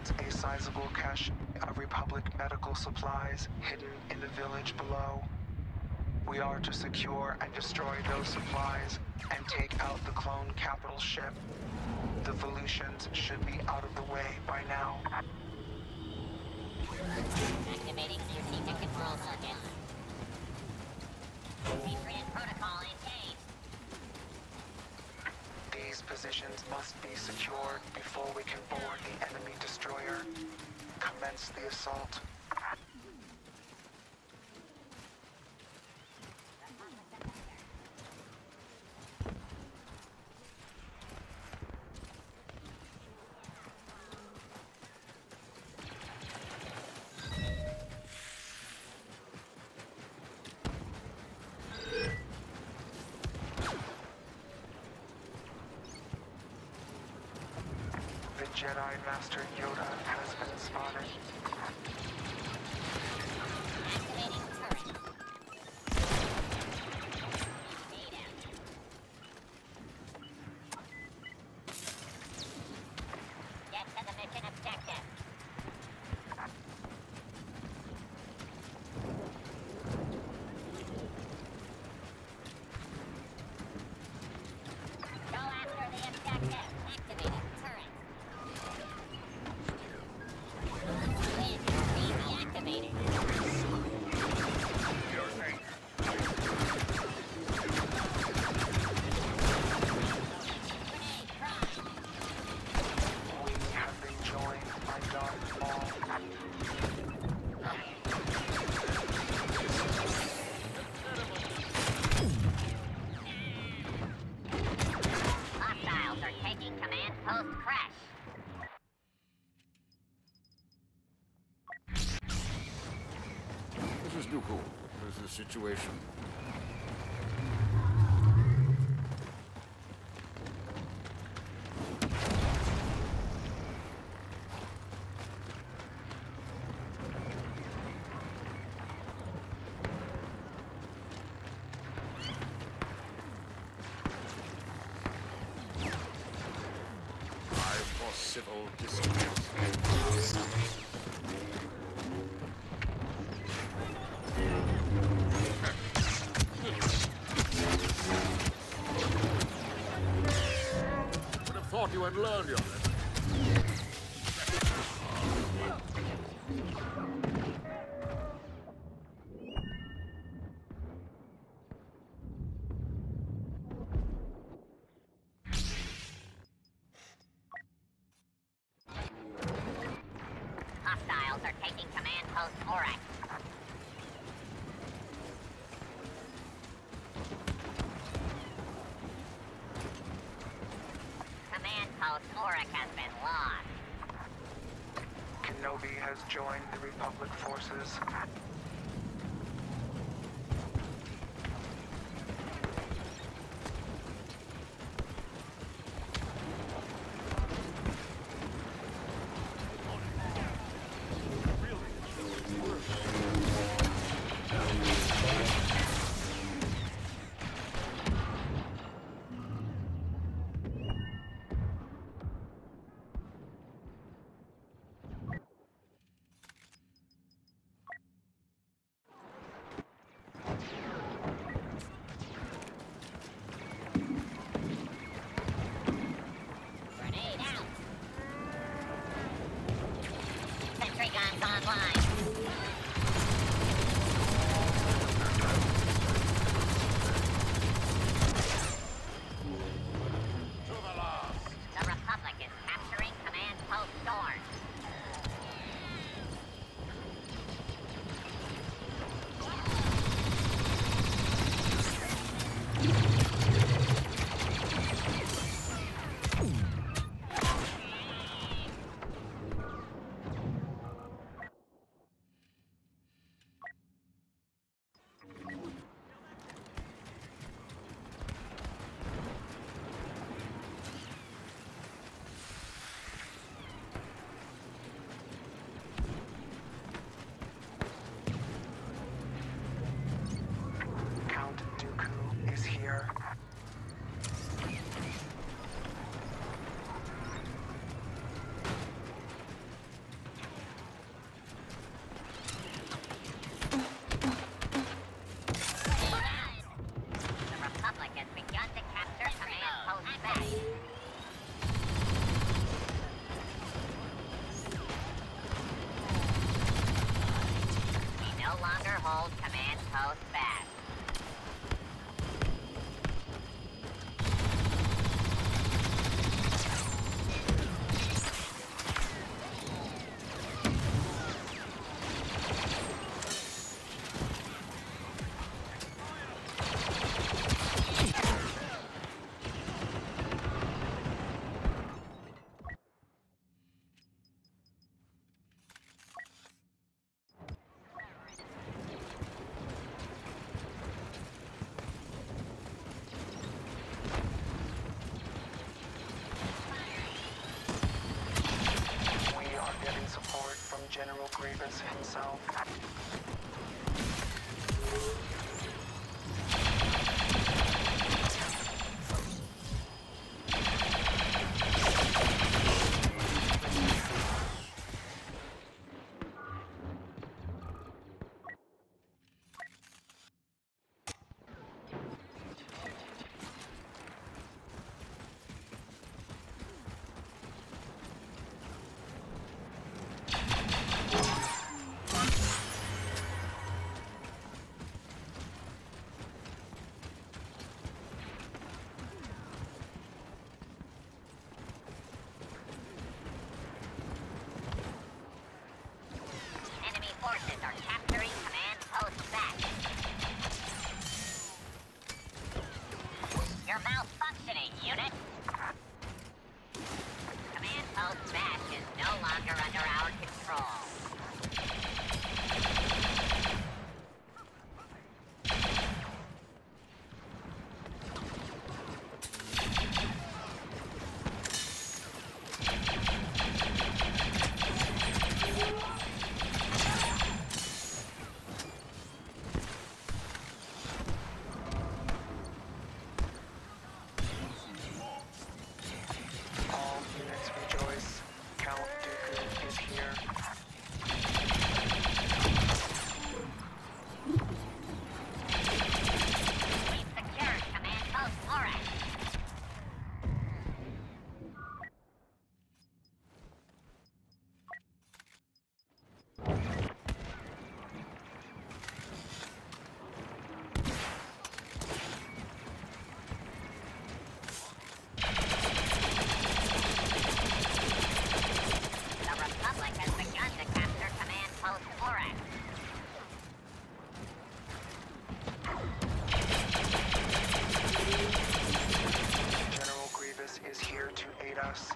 represents a sizable cache of Republic medical supplies hidden in the village below. We are to secure and destroy those supplies and take out the clone capital ship. The Volusians should be out of the way by now. Activating QC control circuit. Patriot protocol engaged. These positions must be secured before we can board the enemy destroyer. Commence the assault. Jedi Master Yoda has been spotted. Activating turret. Data. Get to the mission objective. Go after the objective. Activating turret. Deactivated. We have been joined by Darth Maul. Hostiles are taking command post crash. This is Dooku. This is the situation. Time for civil disobedience. Would have thought you had learned your lesson. Hostiles are taking command post Aurak. Command post Aurak has been lost. Kenobi has joined the Republic forces. Grievous himself. Enemy forces are capturing command post back. You're malfunctioning, unit. Command post back is no longer under our control. All units rejoice. Count Dooku is here. We've secured command post Lorax. The Republic has begun to capture command post Lorax. General Grievous is here to aid us.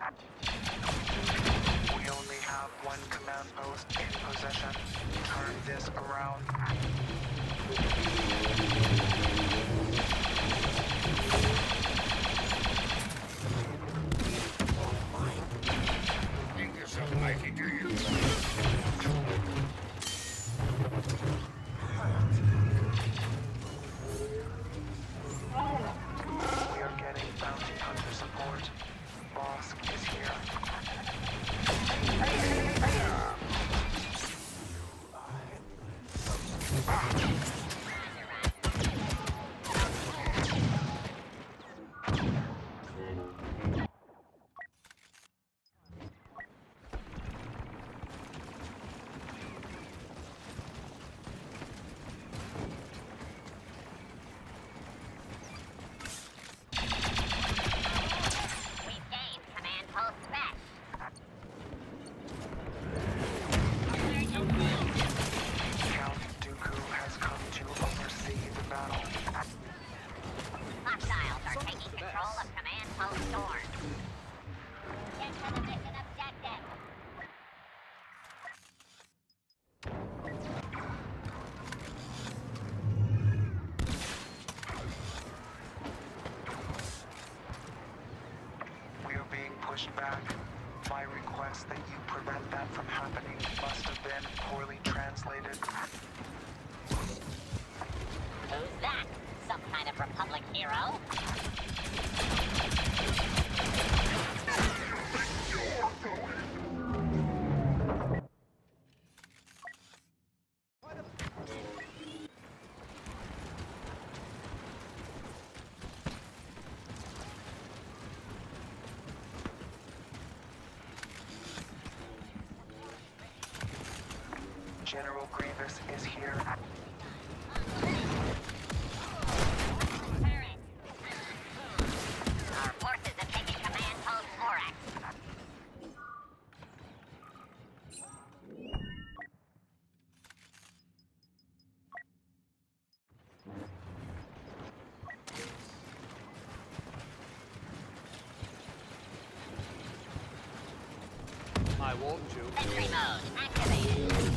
We only have one command post in possession. Turn this around. Think yourself mighty, do you? We are getting bounty hunter support. Bosk is here. We've gained command post back. Count Dooku has come to oversee the battle. Hostiles are taking control of command post Dorn. Get to the mission objective. We are being pushed back. My request that you prevent that from happening must have been poorly translated. Who's that? Some kind of Republic hero? General Grievous is here. Our forces have taken command post Lorax. I warned you. Sentry mode activated.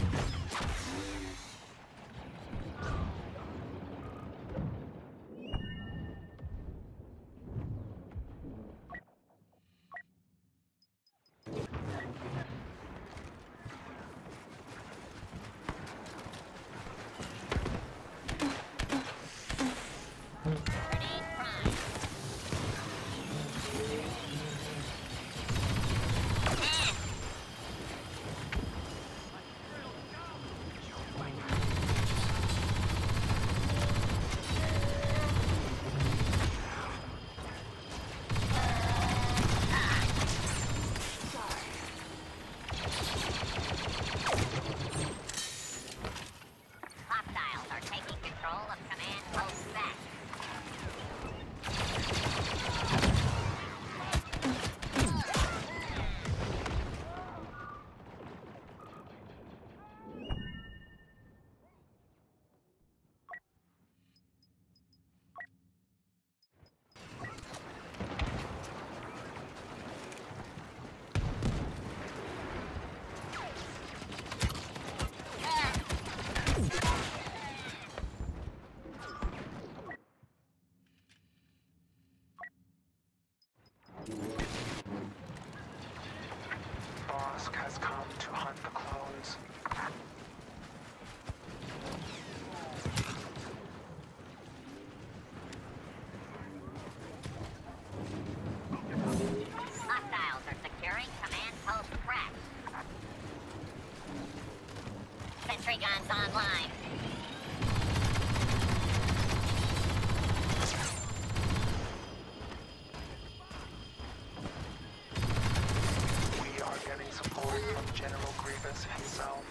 Bosk has come to hunt the clones. Hostiles are securing command post crash. Sentry guns online. We are getting support from General Grievous himself.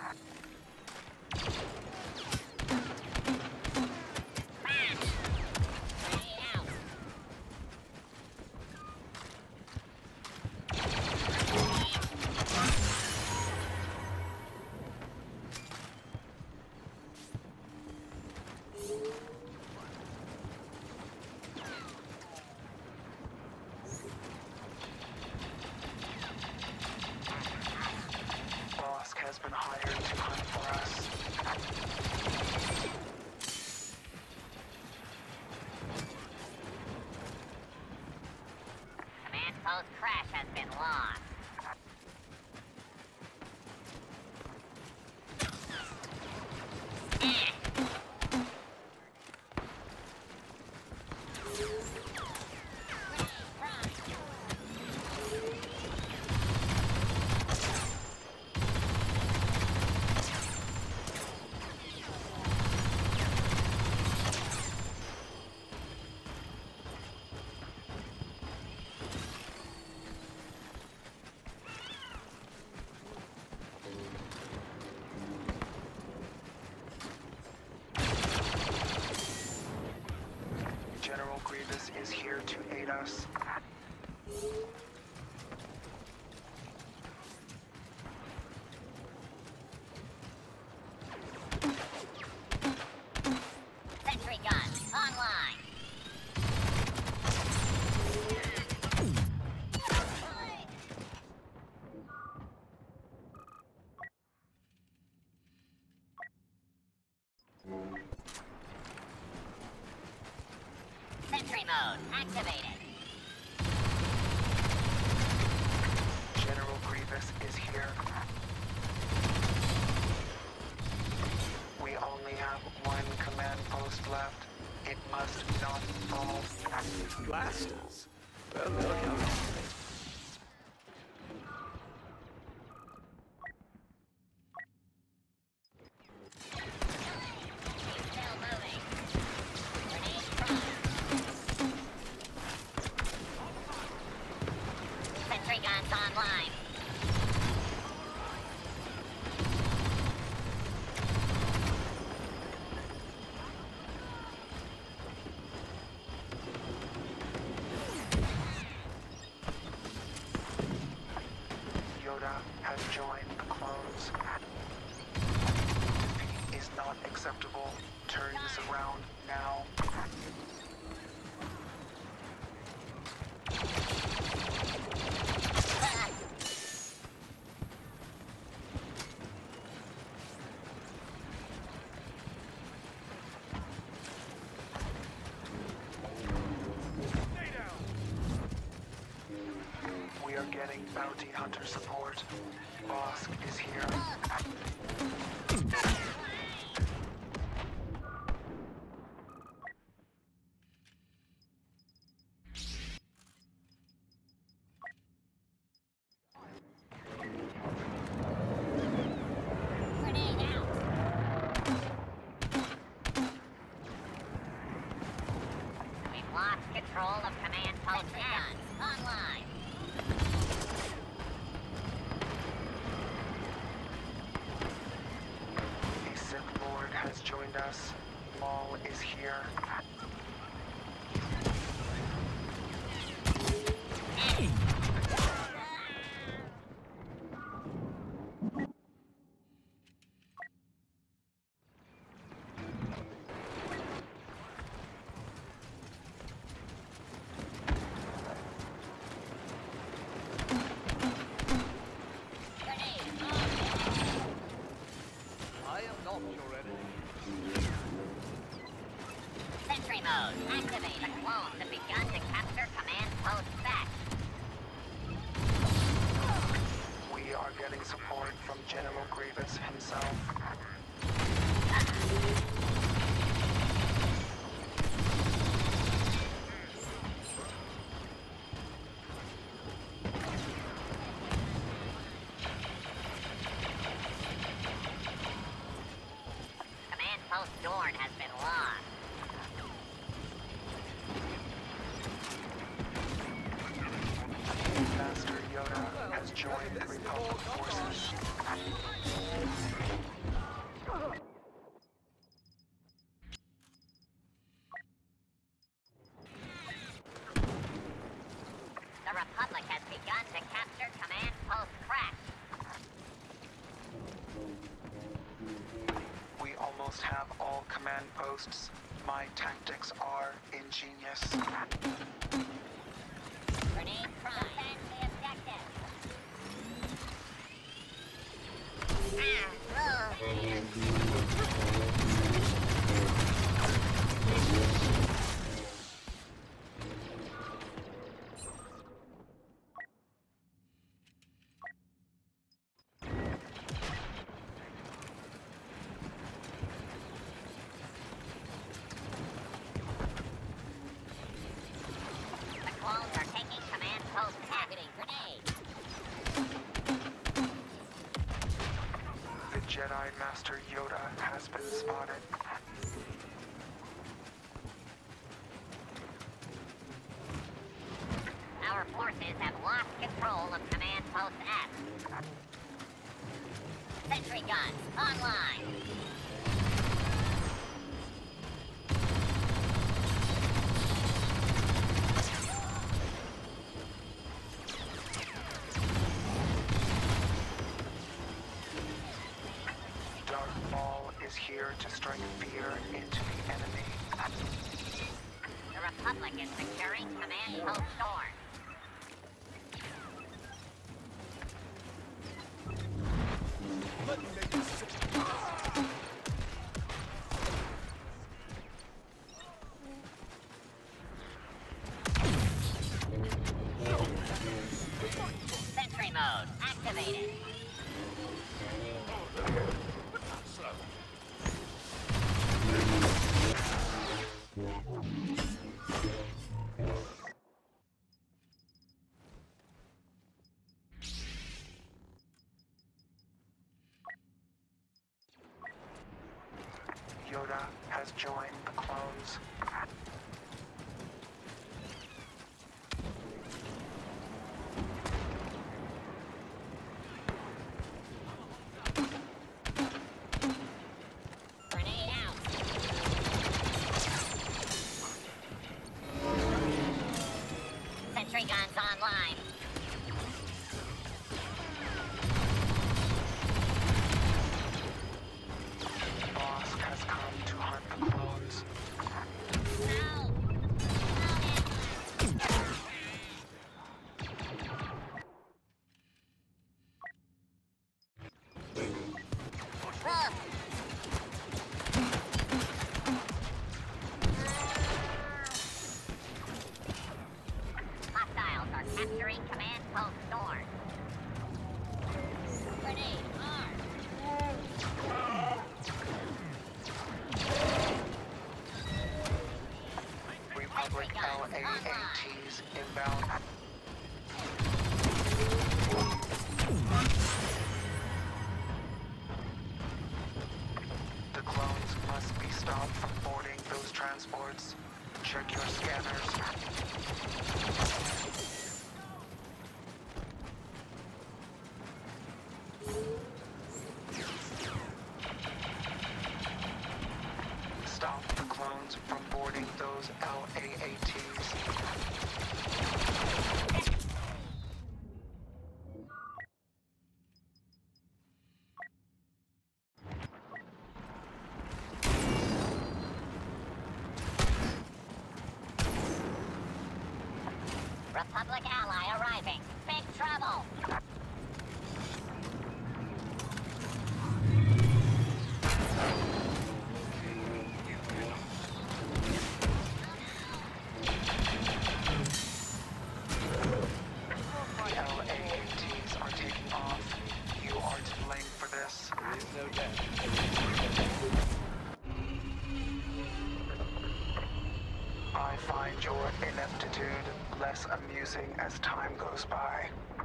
Bosk has been hired to hunt for us. Command post crash has been lost. General Grievous is here to aid us. Sentry guns online. Sentry mode activated. General Grievous is here. We only have one command post left. It must not fall. Blasters. Well, they'll count. Still moving. Grenade thrown. Sentry guns online. Yoda has joined the clones. Defeat is not acceptable. Turn this around now. We are getting bounty hunter support. Bosk is here. Grenade out. We've lost control of command post guns online. A Sith Lord has joined us. Maul is here. General Grievous himself. Command Post Dorn has been lost. Master Yoda has joined the Republic forces. The Republic has begun to capture Command Post Crash. We almost have all command posts. My tactics are ingenious. Grenade prime. Defend the objective. The clones are taking Command Post targeting grenade. The Jedi Master Yoda has been spotted. Our forces have lost control of Command Post S. Sentry guns online. Darth Maul is here to strike fear into the enemy. The Republic is securing Command Post Dorn. Let me make this Sentry mode activated. Yoda has joined the clones. Grenade out. Sentry guns online. Boss has come to hunt the clones. No. Hostiles are capturing Command Post Dorn. Grenade armed. Republic LAATs inbound. The clones must be stopped from boarding those transports. Check your scanners. Stop the clones from boarding those LAATs. Republic ally arriving. Big trouble. The LAATs are taking off. You are to blame for time goes by.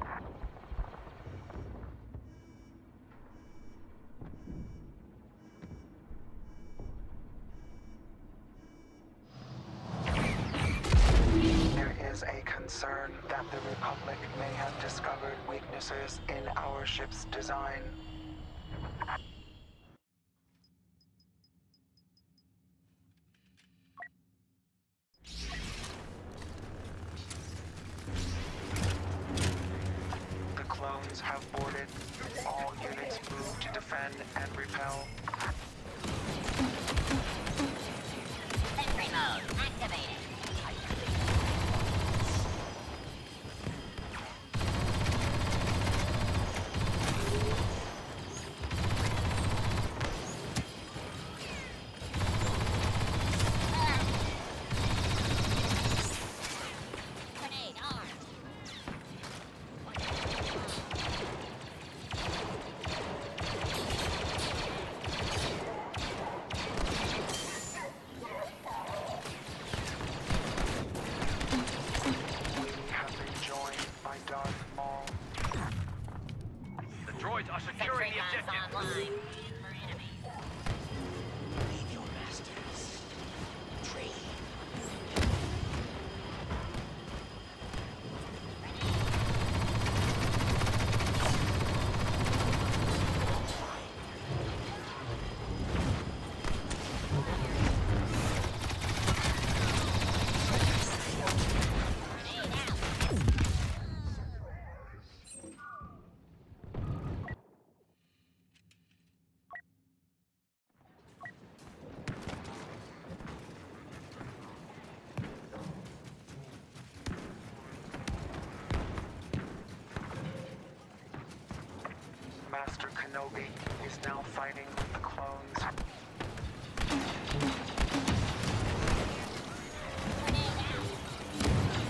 There is a concern that the Republic may have discovered weaknesses in our ship's design. The clones have boarded. All units move to defend and repel. Sentry mode activated. Grenade armed. We have been joined by Darth Maul. The droids are securing Sentry the guns objective. online. For enemies. Leave your masters. Trade. Grenade out. Master Kenobi is now fighting with the clones. Grenade out.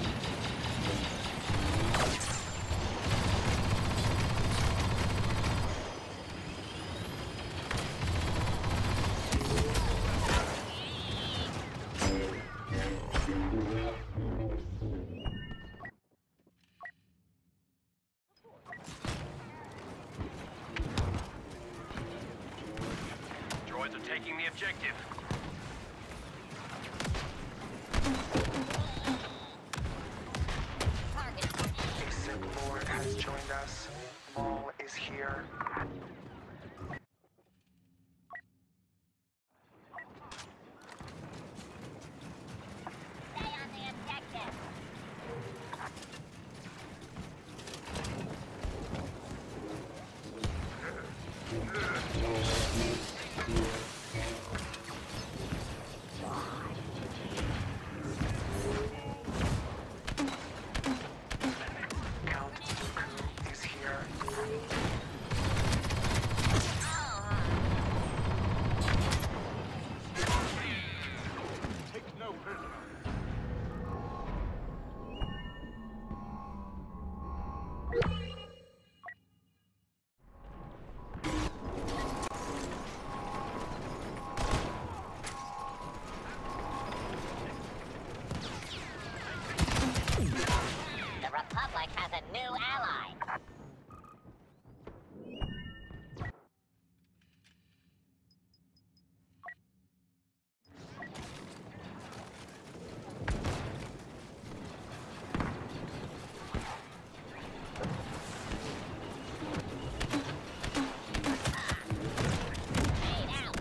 Droids are taking the objective. Target. A Sith Lord has joined us. Maul is here. Stay on the objective. Count Dooku is here. Take no prisoner. The Republic has a new ally. Grenade out.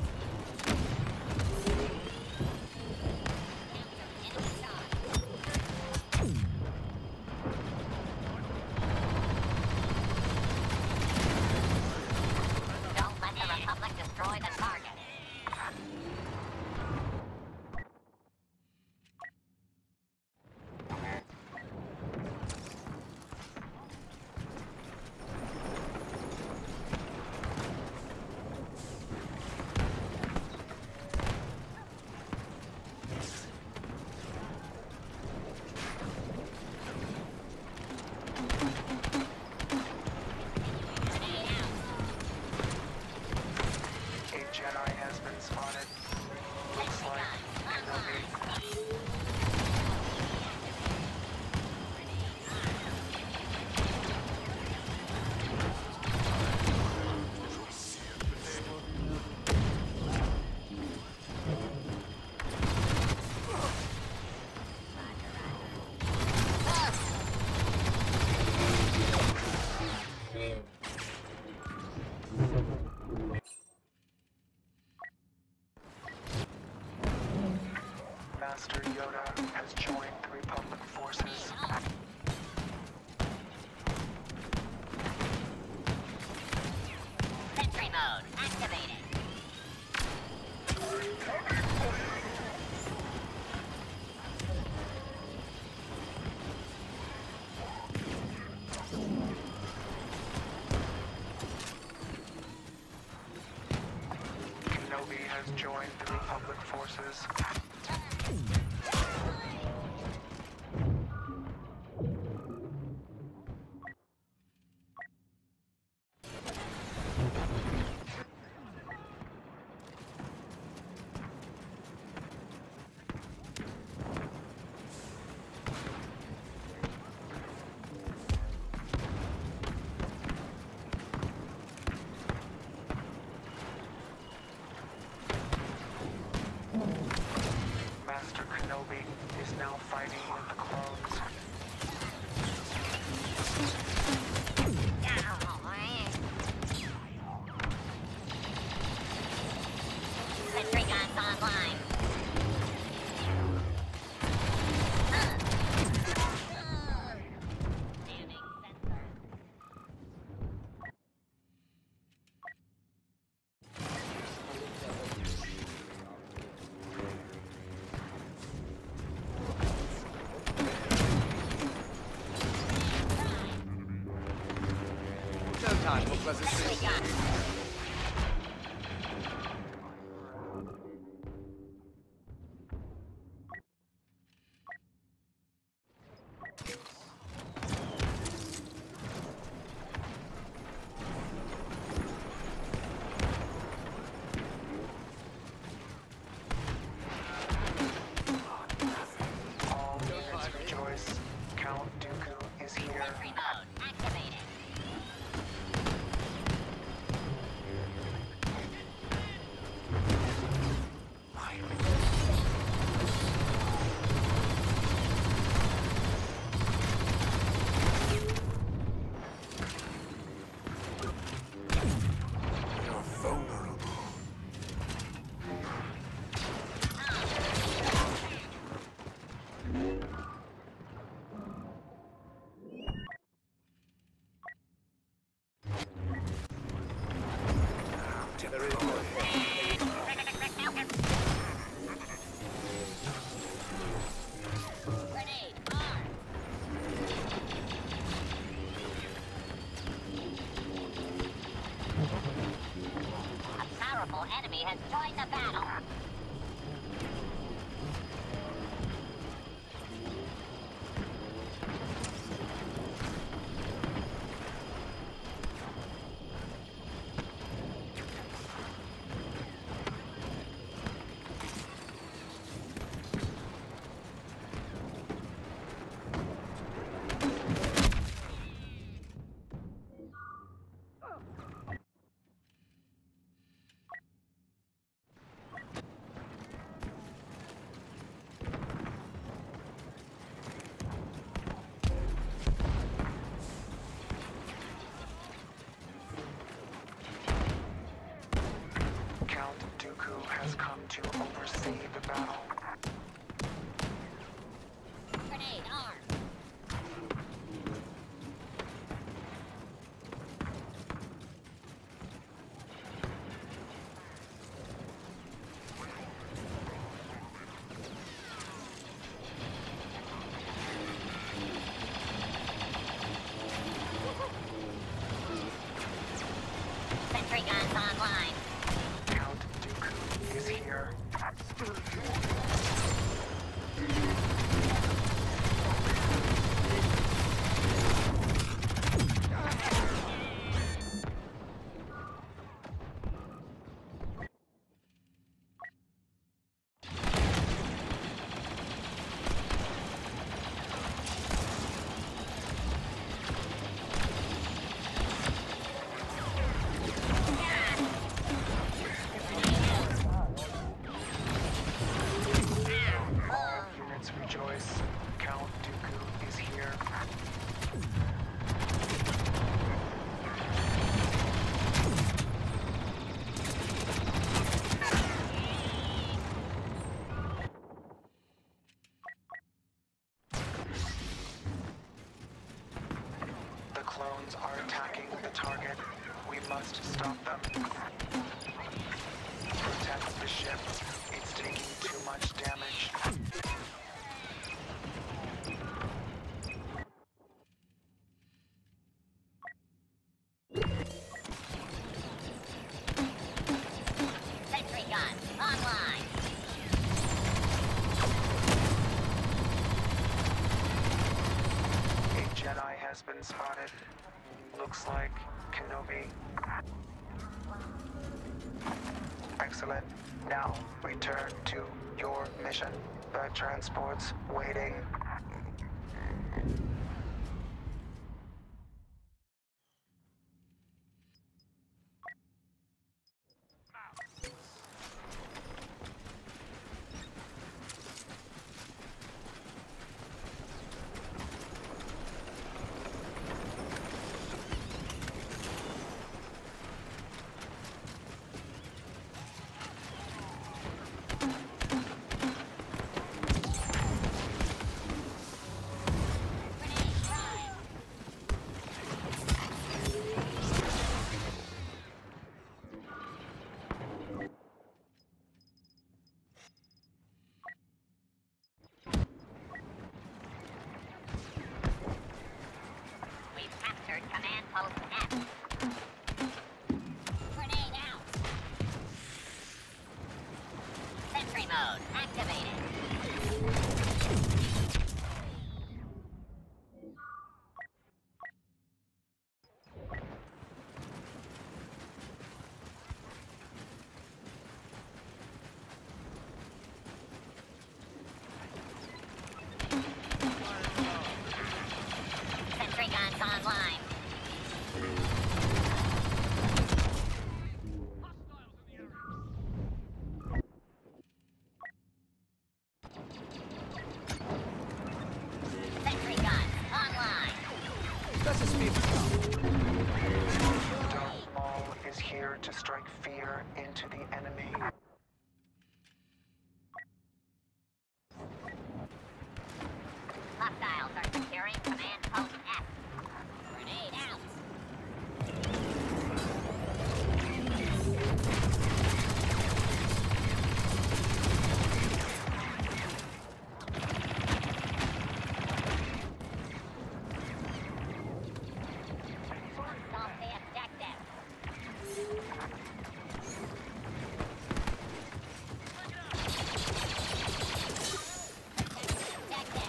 Enemy shot. Don't let the Republic destroy the target. Grenade out. A Master Yoda has joined the Republic forces. Sentry mode activated. Kenobi has joined the Republic forces. Master Kenobi is now fighting with the clones. Sentry guns online. Standing sensor. No time for pleasantries. Sentry gun. All units rejoice. Count Dooku is here. Sentry mode activated. You're vulnerable. There is no Grenade armed. A powerful enemy has joined the battle. clones are attacking the target. We must stop them. Protect the ship. It's taking too much damage. Sentry gun online. A Jedi has been spotted. Looks like Kenobi. Excellent. Now, return to your mission. The transport's waiting. We've captured Command Post F. Grenade out. Sentry mode activated. Sentry guns online. Sentry guns online. That's a speed bump. Darth Maul is here to strike fear into the enemy. Hostiles are securing Command Post F. Grenade out. Assault the objective. Objective.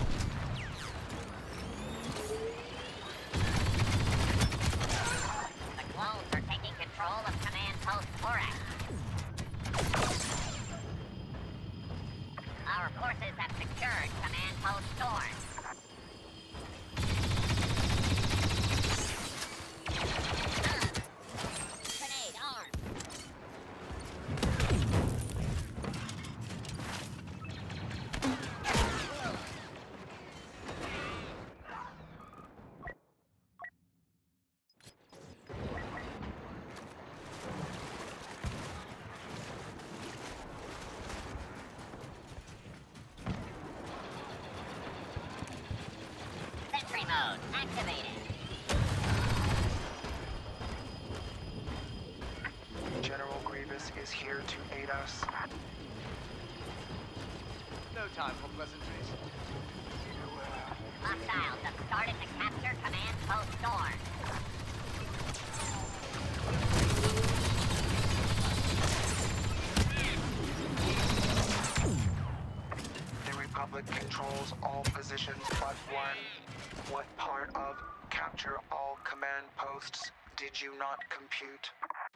The clones are taking control of Command Post Borak. Our forces have secured Command Post Thorn. Grenade armed. Sentry mode activated. General Grievous is here to aid us. No time for pleasantries. Hostiles have started to capture Command Post Thorn. The Republic controls all positions but one. What part of capture all command posts did you not compute?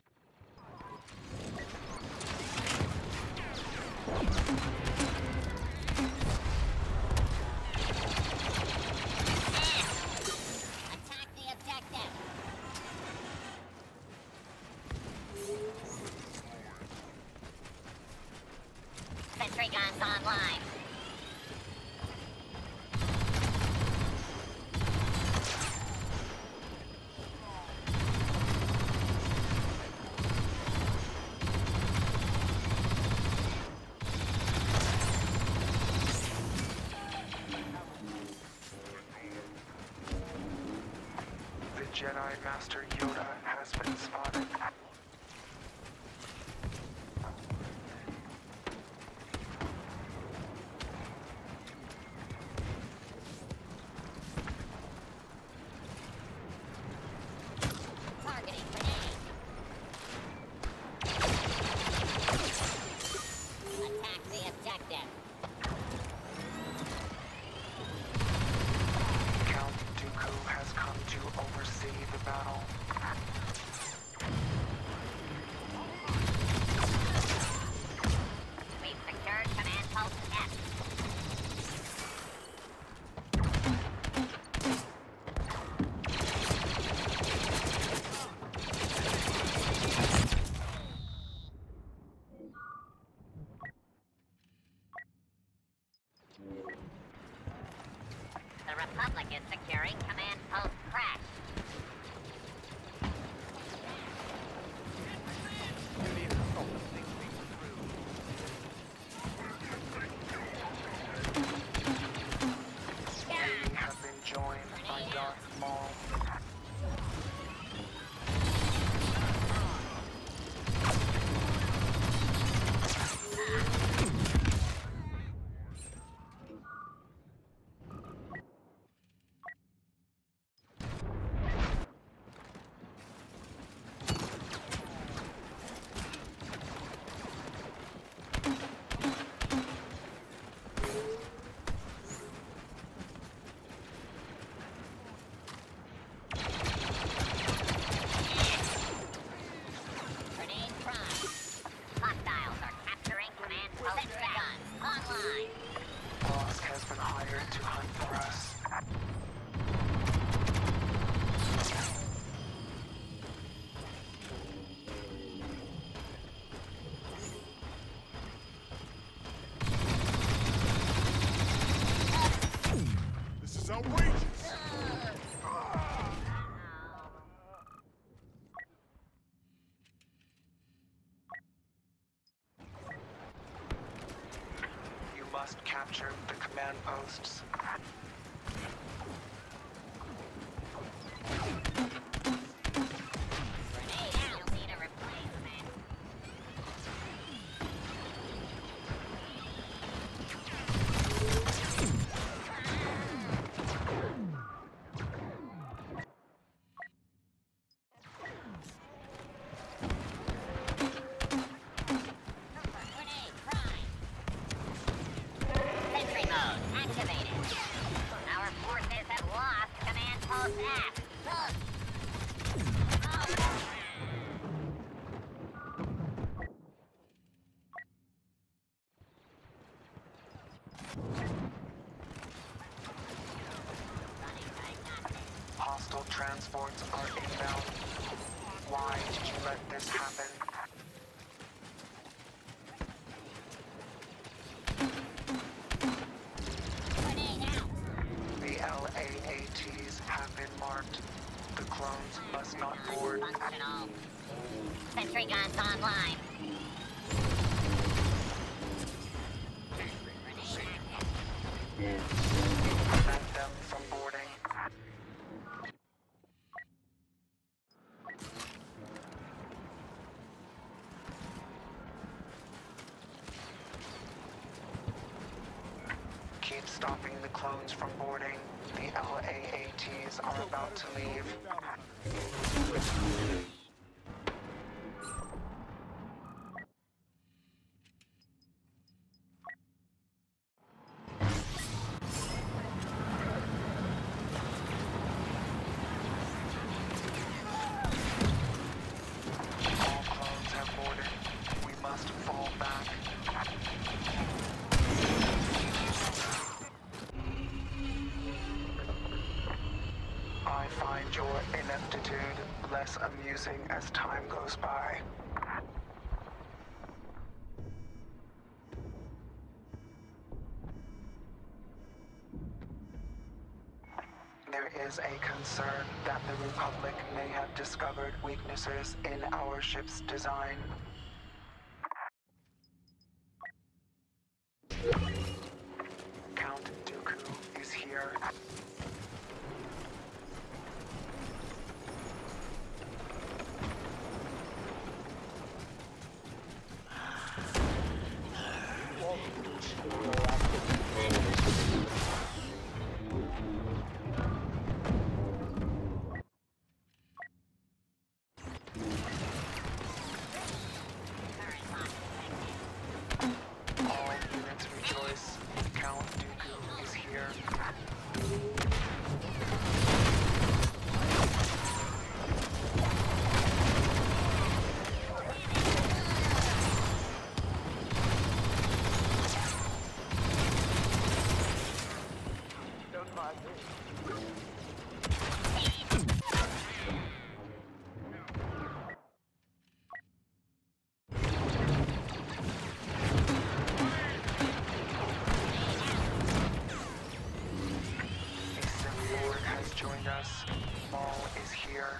Attack the objective. Sentry guns online. Jedi Master Yoda has been spotted. Targeting grenade. Attack the objective. Count Dooku has come to oversee the battle. We've secured command post F. The Republic is securing command post Crash. You need to stop the things being through. We have been joined by Darth Maul. Grenade prime. Hostiles are capturing command post Sentry guns online. Bosk has been hired to hunt for us. This is outrageous! You must capture the command posts. Grenade out. You'll need a replacement. Grenade prime. Sentry mode activated. Our forces have lost command post F. Running diagnostic. Hostile transports are inbound. Why did you let this happen? Grenade out. The LAATs have been marked. The clones must not board. Functional. Sentry guns online. Grenade active. Prevent them from boarding. Keep stopping the clones from boarding. The LAATs are about to leave. All clones have boarded. We must fall back. I find your ineptitude less amusing as time goes by. There is a concern that the Republic may have discovered weaknesses in our ship's design. Count Dooku is here. is here.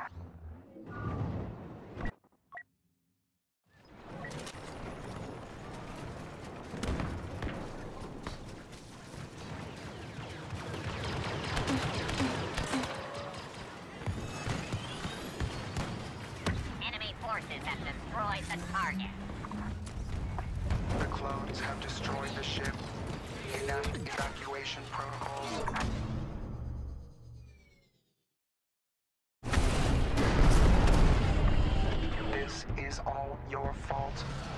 Enemy forces have destroyed the target. The clones have destroyed the ship. Enact evacuation protocols. This is all your fault.